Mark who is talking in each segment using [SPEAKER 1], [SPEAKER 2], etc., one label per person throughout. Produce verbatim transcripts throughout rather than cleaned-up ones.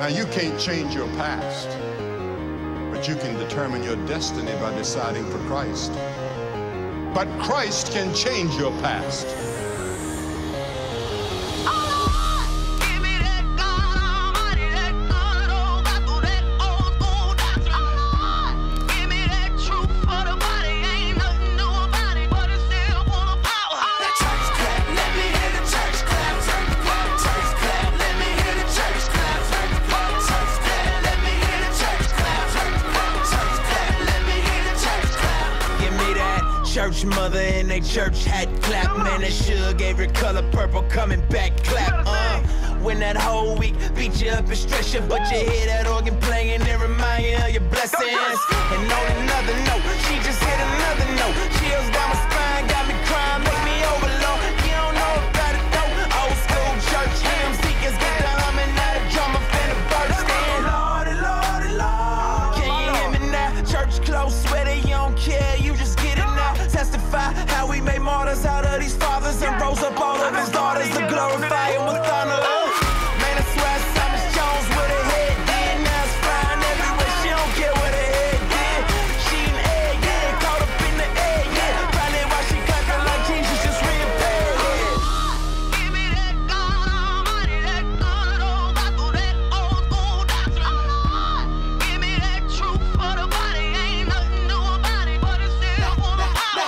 [SPEAKER 1] Now, you can't change your past, but you can determine your destiny by deciding for Christ. But Christ can change your past.
[SPEAKER 2] Church mother in they church hat clap. Man, that sure gave her color purple coming back clap. Uh, when that whole week beat you up and stress you, but you hear that organ playing and remind you of your blessings. And on another note, she just hit another note. Chills down my spine, got me crying, make me overload. You don't know about it though. Old school church hymn seekers get the humming out of drum up in the burst in. Lordy, Lordy, Lord. Can you hear me now? Church close, sweater, you don't care, you just get it now. Testify how we made martyrs out of these fathers and rose up all of his daughters to glorify him with honor. Man, I swear Thomas Jones with her head did. Now it's flying everywhere, she don't care what her head did. She an egg, yeah, caught up in the egg, yeah. Probably why she clapping like Jesus just reappeared, yeah. Give me that God Almighty, that good old gospel, that old school doctrine. Give me that truth for the body, ain't nothing new about it, but it's still full of power.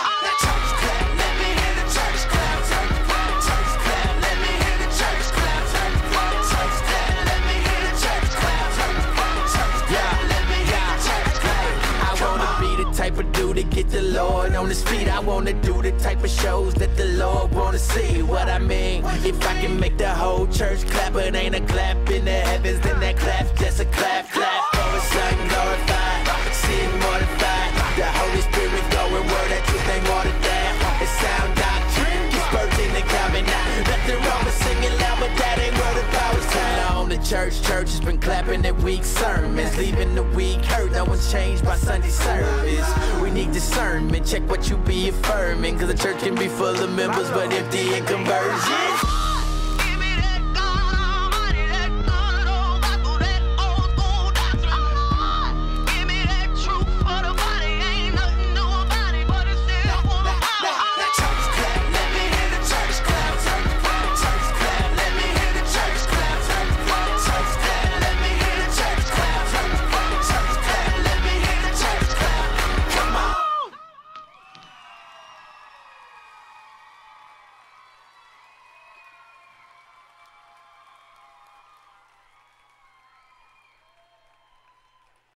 [SPEAKER 2] Type of dude to get the Lord on his feet. I wanna do the type of shows that the Lord wanna see. What I mean, if I can make the whole church clap, it ain't a clap in the heavens, then that clap just a clap, clap. For the Son glorified, sin mortified. The Holy Spirit going word that truth ain't watered down. It's sound doctrine, gets birthed in the common now. Nothing wrong with singing loud, but that ain't where the power's time. On the church, church has been clapping at weak sermons, leaving the weak hurt. No one's changed by Sunday service. We need discernment, check what you be affirming, cause the church can be full of members but empty in conversion.